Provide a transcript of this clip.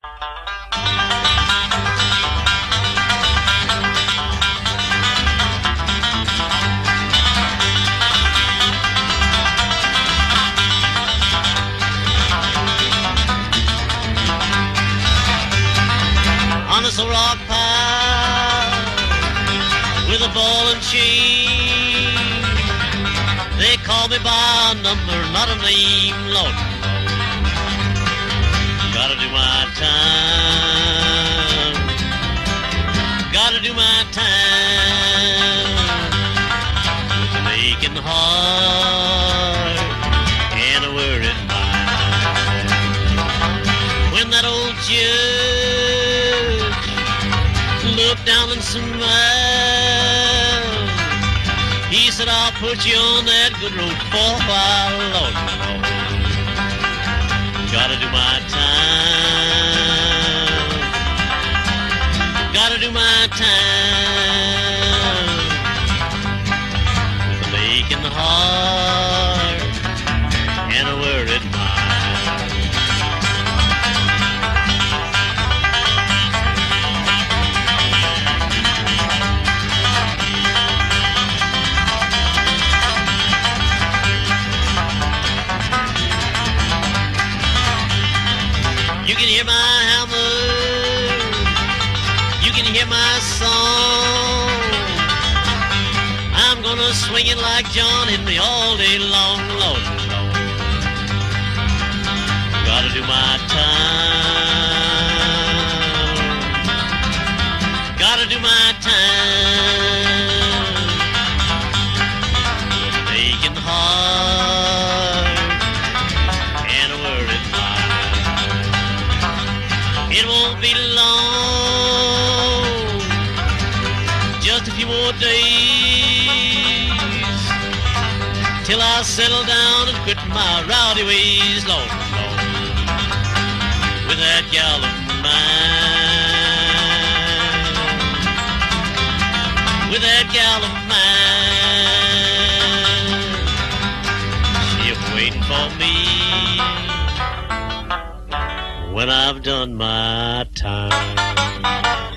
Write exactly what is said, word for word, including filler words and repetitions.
On this rock pile with a ball and chain, they call me by a number, not a name, Lord. Gotta do my time, gotta do my time, with an aching heart and a worried mind. When that old judge looked down and smiled, he said, I'll put you on that good road for a while, Lord. Gotta do my time, gotta do my time, with an aching heart and a worried mind. You can hear my hammer, you can hear my song. I'm gonna swing it like John Henry all day long, Lord. Gotta do my time, gotta do my time, with an aching heart and a worried mind. It won't be long, just a few more days, till I settle down and quit my rowdy ways, Lord, Lord, with that gal of mine, with that gal of mine, she's waiting for me when I've done my time.